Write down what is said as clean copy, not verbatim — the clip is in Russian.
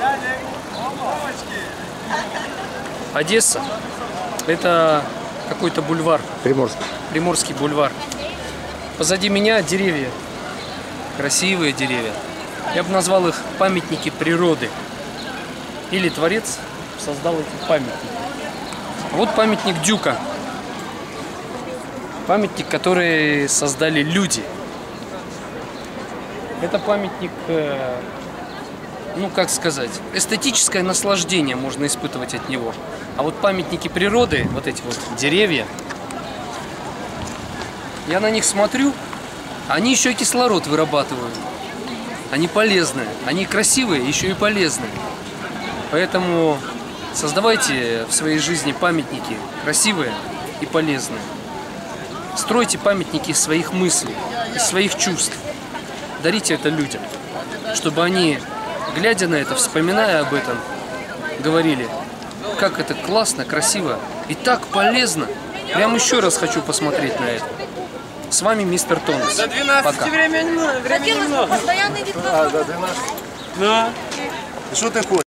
Одесса – это какой-то бульвар. Приморский. Приморский бульвар. Позади меня деревья. Красивые деревья. Я бы назвал их памятники природы. Или Творец создал эти памятники. Вот памятник Дюка. Памятник, который создали люди. Это памятник, ну как сказать, эстетическое наслаждение можно испытывать от него. А вот памятники природы, вот эти вот деревья, я на них смотрю, они еще и кислород вырабатывают. Они полезные, они красивые, еще и полезные. Поэтому создавайте в своей жизни памятники красивые и полезные. Стройте памятники из своих мыслей, из своих чувств. Дарите это людям, чтобы они, глядя на это, вспоминая об этом, говорили, как это классно, красиво и так полезно. Прям еще раз хочу посмотреть на это. С вами мистер Тонус. До 12 Пока. времени немного. Постоянный вид. До 12. Да. Что ты хочешь?